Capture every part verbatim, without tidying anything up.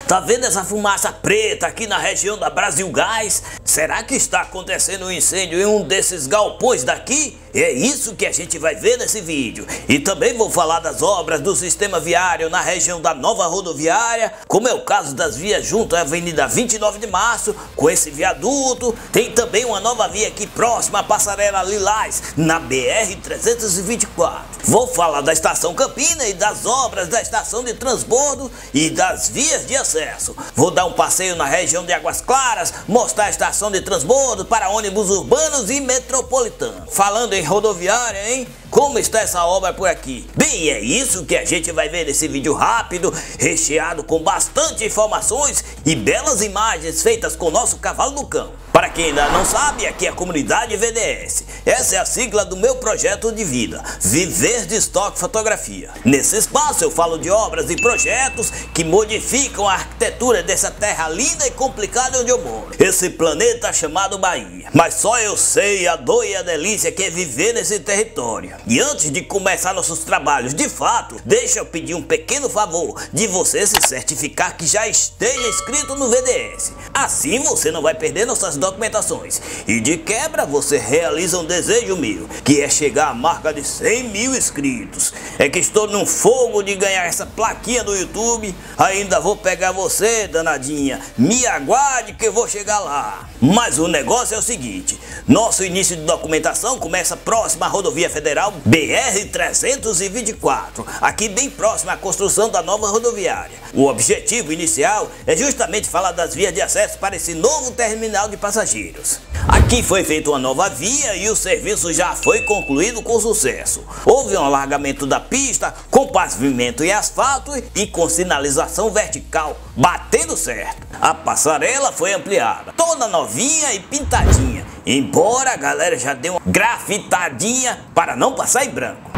Tá vendo essa fumaça preta aqui na região da Brasil Gás? Será que está acontecendo um incêndio em um desses galpões daqui? É isso que a gente vai ver nesse vídeo. E também vou falar das obras do sistema viário na região da nova rodoviária, como é o caso das vias junto à Avenida vinte e nove de março, com esse viaduto. Tem também uma nova via aqui próxima à Passarela Lilás, na B R trezentos e vinte e quatro. Vou falar da Estação Campina e das obras da estação de transbordo e das vias de acesso. Vou dar um passeio na região de Águas Claras, mostrar a estação de transbordo para ônibus urbanos e metropolitanos. Falando em rodoviária, hein? Como está essa obra por aqui? Bem, é isso que a gente vai ver nesse vídeo rápido, recheado com bastante informações e belas imagens feitas com o nosso cavalo do cão. Para quem ainda não sabe, aqui é a comunidade V D S. Essa é a sigla do meu projeto de vida, Viver de Estoque Fotografia. Nesse espaço eu falo de obras e projetos que modificam a arquitetura dessa terra linda e complicada onde eu moro. Esse planeta chamado Bahia. Mas só eu sei a dor e a delícia que é viver nesse território. E antes de começar nossos trabalhos de fato, deixa eu pedir um pequeno favor de você se certificar que já esteja inscrito no V D S. Assim você não vai perder nossas documentações. E de quebra você realiza um desejo meu, que é chegar à marca de cem mil inscritos. É que estou num fogo de ganhar essa plaquinha do YouTube. Ainda vou pegar você, danadinha. Me aguarde que eu vou chegar lá. Mas o negócio é o seguinte: nosso início de documentação começa próximo à rodovia federal B R trezentos e vinte e quatro, aqui bem próximo à construção da nova rodoviária. O objetivo inicial é justamente falar das vias de acesso para esse novo terminal de passageiros. Aqui foi feita uma nova via e o serviço já foi concluído com sucesso. Houve um alargamento da pista com pavimento em asfalto e com sinalização vertical, batendo certo. A passarela foi ampliada, toda novinha e pintadinha, embora a galera já deu uma grafitadinha para não passar em branco.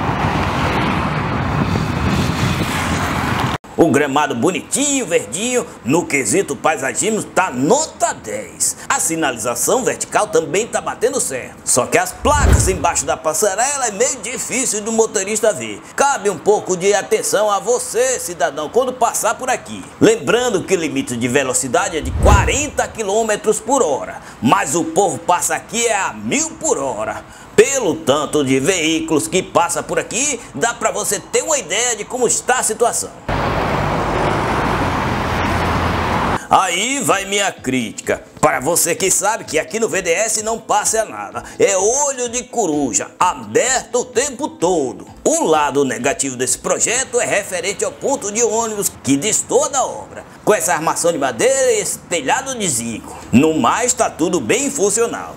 O gramado bonitinho, verdinho, no quesito paisagismo tá nota dez. A sinalização vertical também tá batendo certo. Só que as placas embaixo da passarela é meio difícil do motorista ver. Cabe um pouco de atenção a você, cidadão, quando passar por aqui. Lembrando que o limite de velocidade é de quarenta quilômetros por hora. Mas o povo passa aqui é a mil por hora. Pelo tanto de veículos que passa por aqui, dá pra você ter uma ideia de como está a situação. Aí vai minha crítica, para você que sabe que aqui no V D S não passa nada, é olho de coruja, aberto o tempo todo. O lado negativo desse projeto é referente ao ponto de ônibus que destoa da obra, com essa armação de madeira e esse telhado de zinco. No mais tá tudo bem funcional.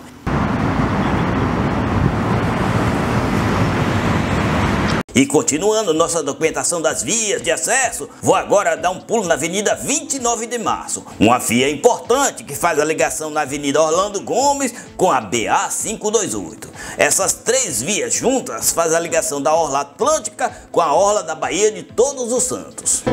E continuando nossa documentação das vias de acesso, vou agora dar um pulo na Avenida vinte e nove de março, uma via importante que faz a ligação na Avenida Orlando Gomes com a B A quinhentos e vinte e oito. Essas três vias juntas fazem a ligação da Orla Atlântica com a Orla da Baía de Todos os Santos.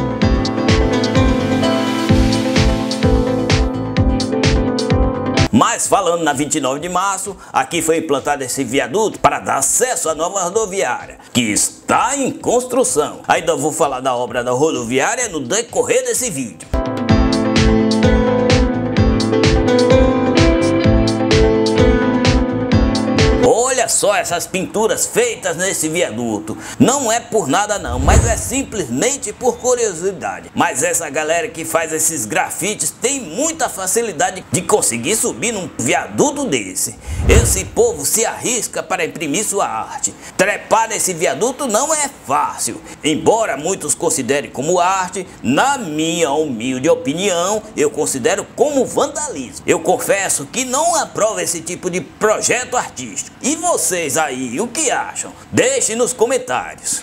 Mas falando na vinte e nove de março, aqui foi implantado esse viaduto para dar acesso à nova rodoviária, que está em construção. Ainda vou falar da obra da rodoviária no decorrer desse vídeo. Olha só essas pinturas feitas nesse viaduto. Não é por nada não, mas é simplesmente por curiosidade. Mas essa galera que faz esses grafites tem muita facilidade de conseguir subir num viaduto desse. Esse povo se arrisca para imprimir sua arte. Trepar nesse viaduto não é fácil. Embora muitos considerem como arte, na minha humilde opinião, eu considero como vandalismo. Eu confesso que não aprovo esse tipo de projeto artístico. E vocês aí, o que acham? Deixem nos comentários.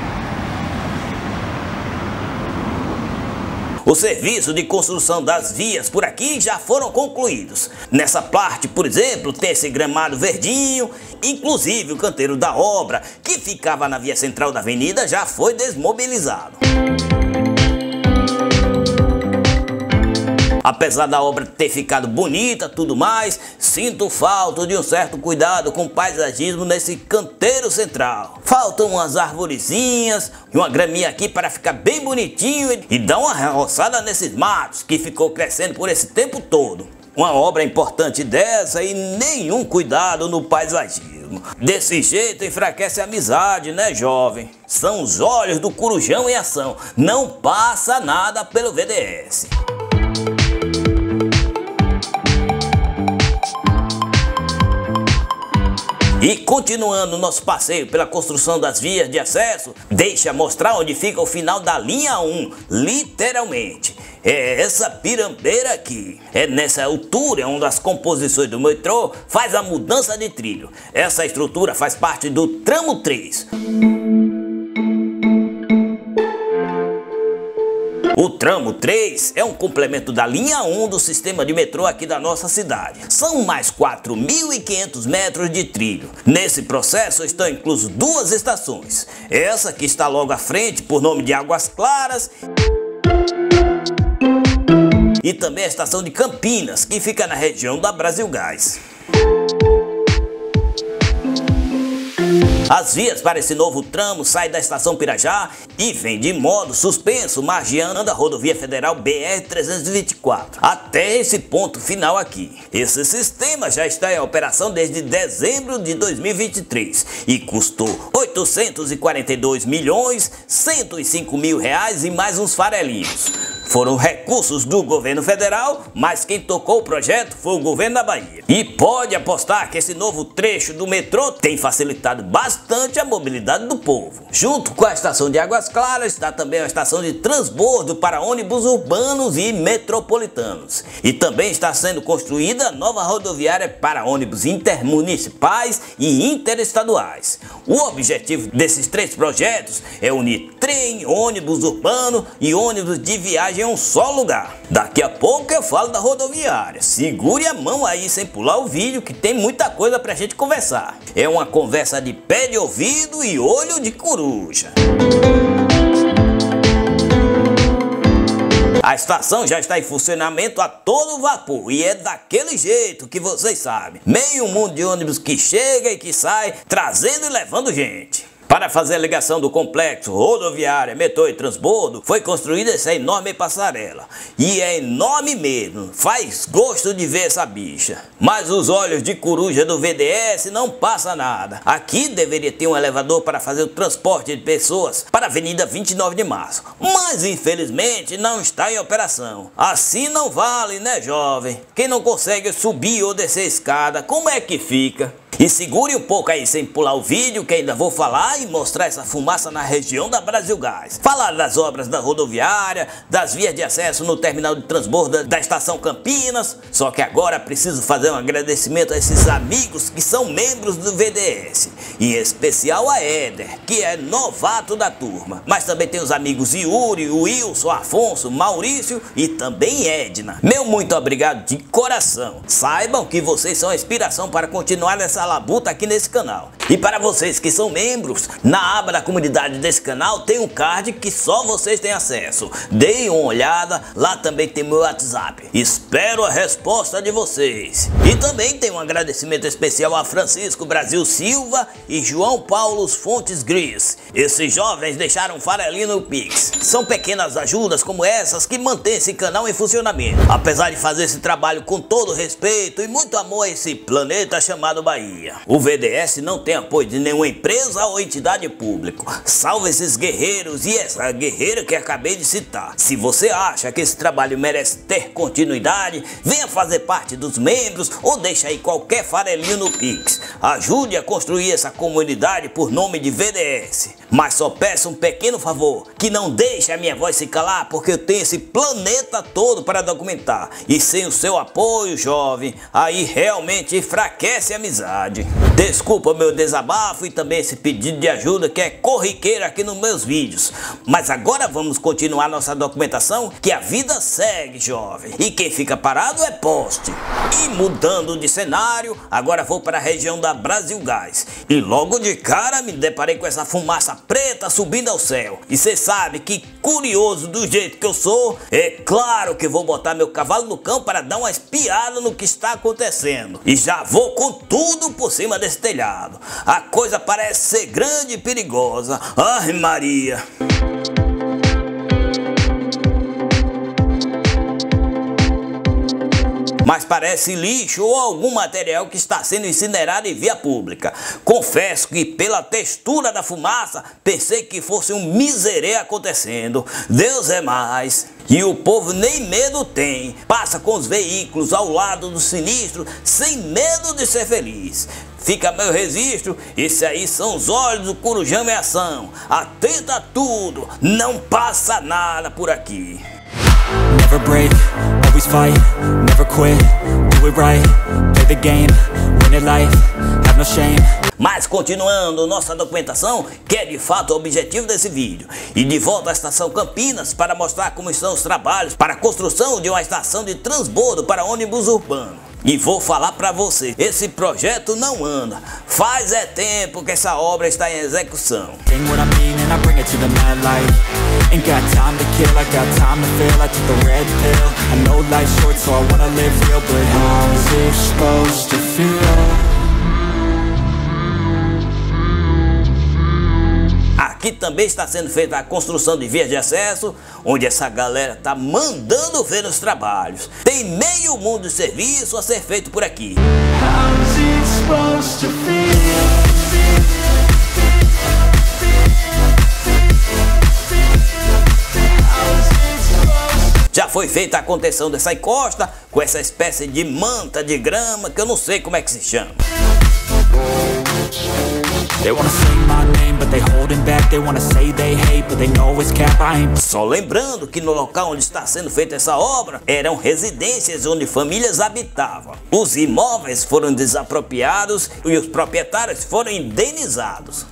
O serviço de construção das vias por aqui já foram concluídos. Nessa parte, por exemplo, tem esse gramado verdinho. Inclusive o canteiro da obra, que ficava na via central da avenida, já foi desmobilizado. Apesar da obra ter ficado bonita, tudo mais, sinto falta de um certo cuidado com o paisagismo nesse canteiro central. Faltam umas arvorezinhas e uma graminha aqui para ficar bem bonitinho e dar uma roçada nesses matos que ficou crescendo por esse tempo todo. Uma obra importante dessa e nenhum cuidado no paisagismo. Desse jeito enfraquece a amizade, né, jovem? São os olhos do Corujão em ação. Não passa nada pelo V D S. E continuando nosso passeio pela construção das vias de acesso, deixa mostrar onde fica o final da linha um, literalmente. É essa pirambeira aqui. É nessa altura onde as composições do metrô faz a mudança de trilho. Essa estrutura faz parte do tramo três. O tramo três é um complemento da linha um do sistema de metrô aqui da nossa cidade. São mais quatro mil e quinhentos metros de trilho. Nesse processo estão inclusos duas estações. Essa que está logo à frente, por nome de Águas Claras, e também a estação de Campinas, que fica na região da Brasilgás. As vias para esse novo tramo saem da estação Pirajá e vêm de modo suspenso, margeando a rodovia federal B R trezentos e vinte e quatro, até esse ponto final aqui. Esse sistema já está em operação desde dezembro de dois mil e vinte e três e custou oitocentos e quarenta e dois milhões cento e cinco mil reais e mais uns farelinhos. Foram recursos do governo federal, mas quem tocou o projeto foi o governo da Bahia. E pode apostar que esse novo trecho do metrô tem facilitado bastante a mobilidade do povo. Junto com a estação de Águas Claras está também a estação de transbordo para ônibus urbanos e metropolitanos. E também está sendo construída a nova rodoviária para ônibus intermunicipais e interestaduais. O objetivo desses três projetos é unir trem, ônibus urbano e ônibus de viagem em um só lugar. Daqui a pouco eu falo da rodoviária. Segure a mão aí sem pular o vídeo que tem muita coisa pra gente conversar. É uma conversa de pé de ouvido e olho de coruja. A estação já está em funcionamento a todo vapor e é daquele jeito que vocês sabem. Meio mundo de ônibus que chega e que sai, trazendo e levando gente. Para fazer a ligação do complexo rodoviária, metrô e transbordo, foi construída essa enorme passarela. E é enorme mesmo, faz gosto de ver essa bicha. Mas os olhos de coruja do V D S não passa nada. Aqui deveria ter um elevador para fazer o transporte de pessoas para a Avenida vinte e nove de março. Mas infelizmente não está em operação. Assim não vale, né, jovem? Quem não consegue subir ou descer a escada, como é que fica? E segure um pouco aí sem pular o vídeo, que ainda vou falar e mostrar essa fumaça na região da Brasilgás. Falar das obras da rodoviária, das vias de acesso no terminal de transbordo da estação Campinas. Só que agora preciso fazer um agradecimento a esses amigos que são membros do V D S. Em especial a Éder, que é novato da turma. Mas também tem os amigos Yuri, Wilson, Afonso, Maurício e também Edna. Meu muito obrigado de coração. Saibam que vocês são a inspiração para continuar essa labuta aqui nesse canal. E para vocês que são membros, na aba da comunidade desse canal tem um card que só vocês têm acesso. Deem uma olhada, lá também tem meu WhatsApp. Espero a resposta de vocês. E também tem um agradecimento especial a Francisco Brasil Silva e João Paulo Fontes Gris. Esses jovens deixaram um farelinho no Pix. São pequenas ajudas como essas que mantêm esse canal em funcionamento. Apesar de fazer esse trabalho com todo respeito e muito amor a esse planeta chamado Bahia. O V D S não tem apoio de nenhuma empresa ou entidade pública. Salve esses guerreiros e essa guerreira que acabei de citar. Se você acha que esse trabalho merece ter continuidade, venha fazer parte dos membros ou deixa aí qualquer farelinho no Pix. Ajude a construir essa comunidade por nome de V D S. Mas só peço um pequeno favor, que não deixe a minha voz se calar, porque eu tenho esse planeta todo para documentar. E sem o seu apoio, jovem, aí realmente enfraquece a amizade. Desculpa o meu desabafo e também esse pedido de ajuda que é corriqueiro aqui nos meus vídeos. Mas agora vamos continuar nossa documentação, que a vida segue, jovem. E quem fica parado é poste. E mudando de cenário, agora vou para a região da Brasil Gás. E logo de cara me deparei com essa fumaça preta subindo ao céu. E cê sabe que, curioso do jeito que eu sou, é claro que vou botar meu cavalo no cão para dar uma espiada no que está acontecendo. E já vou com tudo por cima desse telhado. A coisa parece ser grande e perigosa. Ai, Maria! Mas parece lixo ou algum material que está sendo incinerado em via pública. Confesso que pela textura da fumaça, pensei que fosse um miserê acontecendo. Deus é mais. E o povo nem medo tem. Passa com os veículos ao lado do sinistro, sem medo de ser feliz. Fica meu registro, esses aí são os olhos do Corujão em ação. Atenta a tudo, não passa nada por aqui. Never break, always fight, never quit, do it right, play the game, win it life, have no shame. Mas continuando nossa documentação, que é de fato o objetivo desse vídeo, e de volta à estação Campinas para mostrar como estão os trabalhos para a construção de uma estação de transbordo para ônibus urbano. E vou falar pra você, esse projeto não anda. Faz é tempo que essa obra está em execução. Aqui também está sendo feita a construção de vias de acesso, onde essa galera tá mandando ver os trabalhos. Tem meio mundo de serviço a ser feito por aqui. Já foi feita a contenção dessa encosta com essa espécie de manta de grama que eu não sei como é que se chama. Só lembrando que no local onde está sendo feita essa obra eram residências onde famílias habitavam. Os imóveis foram desapropriados e os proprietários foram indenizados.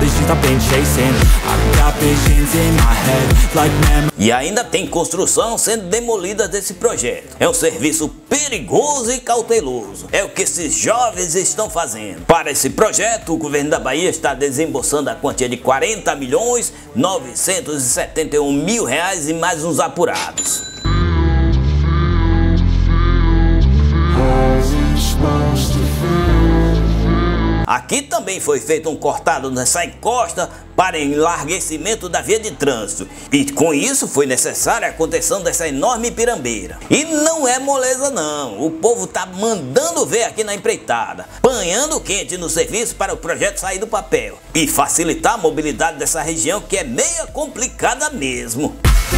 E ainda tem construção sendo demolida desse projeto. É um serviço perigoso e cauteloso. É o que esses jovens estão fazendo. Para esse projeto, o governo da Bahia está desembolsando a quantia de quarenta milhões novecentos e setenta e um mil reais e mais uns apurados. Aqui também foi feito um cortado nessa encosta para enlarguecimento da via de trânsito. E com isso foi necessária a contenção dessa enorme pirambeira. E não é moleza não, o povo tá mandando ver aqui na empreitada, panhando quente no serviço para o projeto sair do papel e facilitar a mobilidade dessa região que é meio complicada mesmo.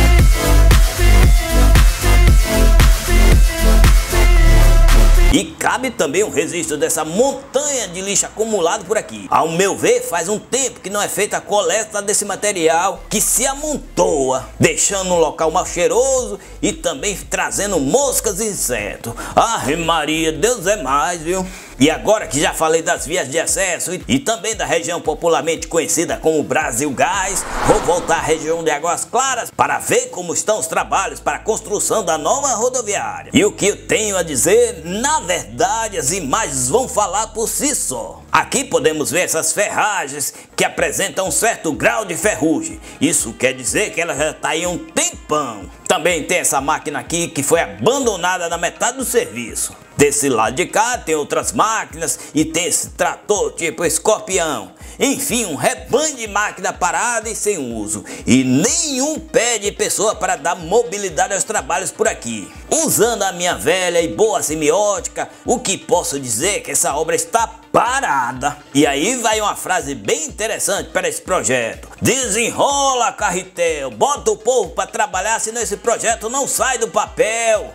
E cabe também um registro dessa montanha de lixo acumulado por aqui. Ao meu ver, faz um tempo que não é feita a coleta desse material que se amontoa, deixando um local mal cheiroso e também trazendo moscas e insetos. Ai, Maria, Deus é mais, viu? E agora que já falei das vias de acesso e, e também da região popularmente conhecida como Brasil Gás, vou voltar à região de Águas Claras para ver como estão os trabalhos para a construção da nova rodoviária. E o que eu tenho a dizer, na verdade, as imagens vão falar por si só. Aqui podemos ver essas ferragens que apresentam um certo grau de ferrugem. Isso quer dizer que ela já está aí há um tempão. Também tem essa máquina aqui que foi abandonada na metade do serviço. Desse lado de cá tem outras máquinas e tem esse trator tipo escorpião. Enfim, um rebanho de máquina parada e sem uso. E nenhum pé de pessoa para dar mobilidade aos trabalhos por aqui. Usando a minha velha e boa semiótica, o que posso dizer é que essa obra está parada. E aí vai uma frase bem interessante para esse projeto. Desenrola, Carretel, bota o povo para trabalhar, senão esse projeto não sai do papel.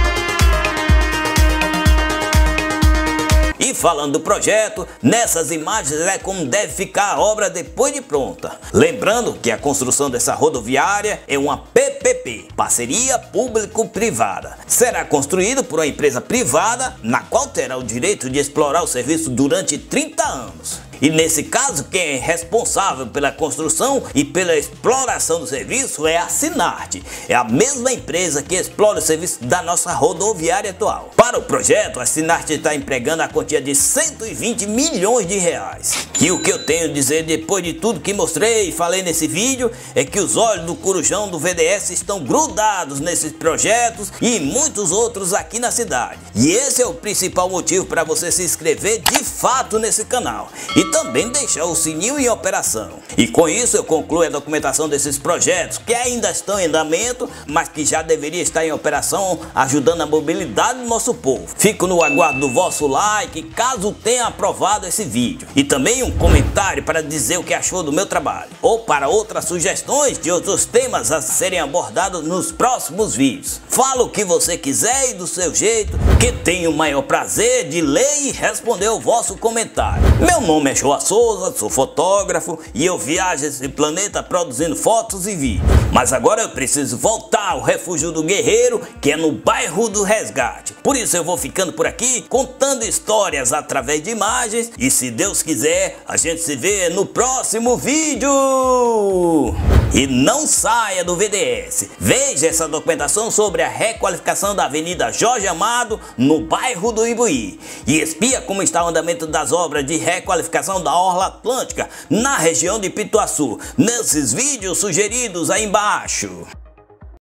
E falando do projeto, nessas imagens é como deve ficar a obra depois de pronta. Lembrando que a construção dessa rodoviária é uma P P P, parceria público-privada. Será construído por uma empresa privada, na qual terá o direito de explorar o serviço durante trinta anos. E nesse caso, quem é responsável pela construção e pela exploração do serviço é a Sinarte. É a mesma empresa que explora o serviço da nossa rodoviária atual. Para o projeto, a Sinarte está empregando a quantia de cento e vinte milhões de reais. E o que eu tenho a dizer depois de tudo que mostrei e falei nesse vídeo é que os olhos do corujão do V D S estão grudados nesses projetos e muitos outros aqui na cidade. E esse é o principal motivo para você se inscrever de fato nesse canal e também deixar o sininho em operação. E com isso eu concluo a documentação desses projetos que ainda estão em andamento, mas que já deveria estar em operação, ajudando a mobilidade do nosso povo. Fico no aguardo do vosso like caso tenha aprovado esse vídeo e também um comentário para dizer o que achou do meu trabalho ou para outras sugestões de outros temas a serem abordados nos próximos vídeos. Fala o que você quiser e do seu jeito, que tenho o maior prazer de ler e responder o vosso comentário. Meu nome é João Souza, sou fotógrafo e eu viajo esse planeta produzindo fotos e vídeos. Mas agora eu preciso voltar ao Refúgio do Guerreiro, que é no bairro do Resgate. Por isso eu vou ficando por aqui contando histórias através de imagens e, se Deus quiser, a gente se vê no próximo vídeo. E não saia do V D S. Veja essa documentação sobre a requalificação da Avenida Jorge Amado no bairro do Imbuí e espia como está o andamento das obras de requalificação da Orla Atlântica na região de Pituaçu, nesses vídeos sugeridos aí embaixo.